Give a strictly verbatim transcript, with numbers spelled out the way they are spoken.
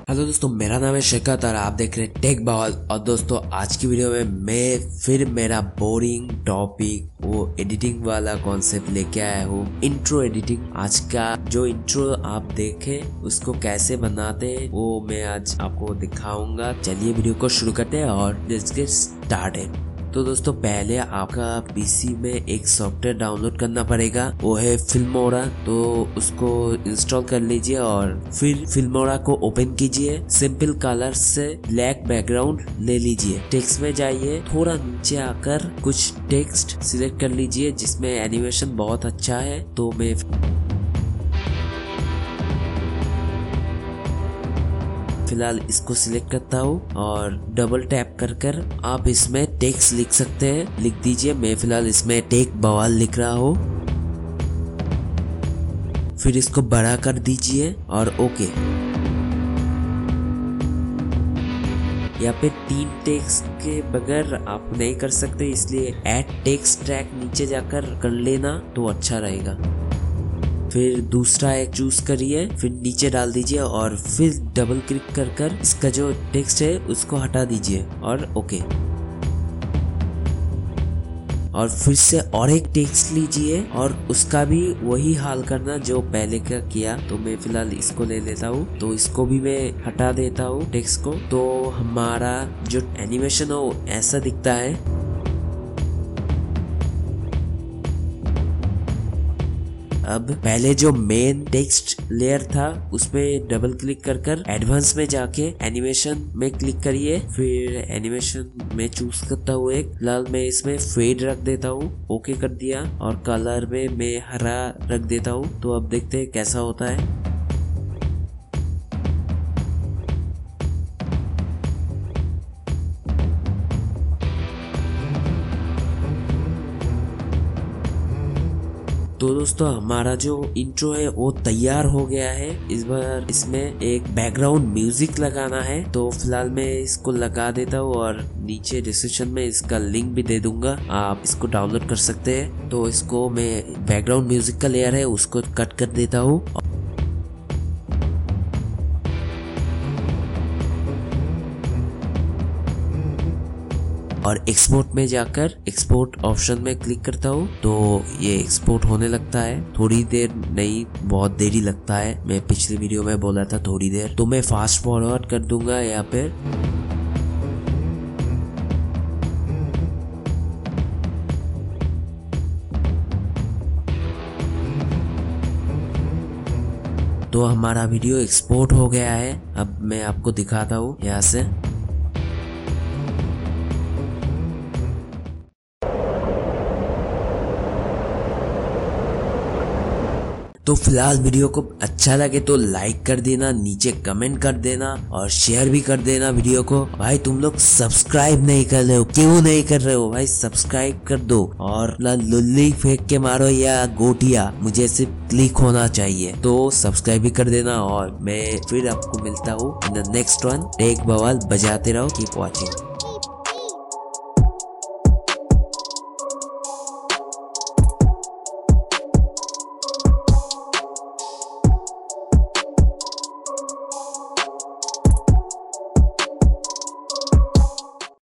Hello दोस्तों, मेरा नाम है शिखत और आप देख रहे हैं टेक बवाल। और दोस्तों आज की वीडियो में मैं फिर मेरा बोरिंग टॉपिक वो एडिटिंग वाला कॉन्सेप्ट लेके आया हूँ, इंट्रो एडिटिंग। आज का जो इंट्रो आप देखे उसको कैसे बनाते हैं वो मैं आज आपको दिखाऊंगा। चलिए वीडियो को शुरू करते हैं और लेट्स गेट स्टार्टेड। तो दोस्तों पहले आपका पीसी में एक सॉफ्टवेयर डाउनलोड करना पड़ेगा, वो है फिल्मोरा। तो उसको इंस्टॉल कर लीजिए और फिर फिल्मोरा को ओपन कीजिए। सिंपल कलर से ब्लैक बैकग्राउंड ले लीजिए। टेक्स्ट में जाइए, थोड़ा नीचे आकर कुछ टेक्स्ट सिलेक्ट कर लीजिए जिसमें एनिमेशन बहुत अच्छा है। तो मैं फिलहाल इसको सिलेक्ट करता हूँ और डबल टैप कर कर आप इसमें टेक्स्ट लिख सकते हैं, लिख दीजिए। मैं फिलहाल इसमें टेक बवाल लिख रहा हूँ। फिर इसको बड़ा कर दीजिए और ओके। यहाँ पे तीन टेक्स्ट के बगैर आप नहीं कर सकते, इसलिए ऐड टेक्स्ट ट्रैक नीचे जाकर कर लेना तो अच्छा रहेगा। फिर दूसरा एक चूज करिए, फिर नीचे डाल दीजिए और फिर डबल क्लिक कर कर इसका जो टेक्स्ट है उसको हटा दीजिए और ओके। और फिर से और एक टेक्स्ट लीजिए और उसका भी वही हाल करना जो पहले का किया। तो मैं फिलहाल इसको ले लेता हूँ, तो इसको भी मैं हटा देता हूँ टेक्स्ट को। तो हमारा जो एनिमेशन हो ऐसा दिखता है। अब पहले जो मेन टेक्स्ट लेयर था उसमें डबल क्लिक कर कर एडवांस में जाके एनिमेशन में क्लिक करिए। फिर एनिमेशन में चूज करता हूँ एक, फिलहाल मैं इसमें फेड रख देता हूँ, ओके कर दिया। और कलर में मैं हरा रख देता हूँ। तो अब देखते हैं कैसा होता है। तो दोस्तों हमारा जो इंट्रो है वो तैयार हो गया है। इस बार इसमें एक बैकग्राउंड म्यूजिक लगाना है, तो फिलहाल मैं इसको लगा देता हूँ और नीचे डिस्क्रिप्शन में इसका लिंक भी दे दूंगा, आप इसको डाउनलोड कर सकते हैं। तो इसको मैं बैकग्राउंड म्यूजिक का लेयर है उसको कट कर देता हूँ और एक्सपोर्ट में जाकर एक्सपोर्ट ऑप्शन में क्लिक करता हूँ। तो ये एक्सपोर्ट होने लगता है। थोड़ी देर नहीं, बहुत देरी लगता है। मैं पिछले वीडियो में बोला था थोड़ी देर, तो मैं फास्ट फॉरवर्ड कर दूंगा यहाँ पे। तो हमारा वीडियो एक्सपोर्ट हो गया है। अब मैं आपको दिखाता हूँ यहाँ से। तो फिलहाल वीडियो को अच्छा लगे तो लाइक कर देना, नीचे कमेंट कर देना और शेयर भी कर देना वीडियो को। भाई तुम लोग सब्सक्राइब नहीं कर रहे हो, क्यों नहीं कर रहे हो भाई? सब्सक्राइब कर दो और लुल्ली फेंक के मारो या गोटिया, मुझे सिर्फ क्लिक होना चाहिए। तो सब्सक्राइब भी कर देना और मैं फिर आपको मिलता हूँ in the next one. Tech Bawaal बजाते रहो, कीप वॉचिंग।